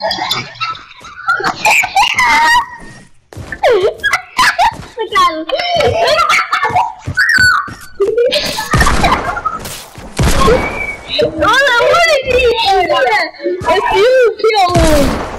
What did he do? If you kill him.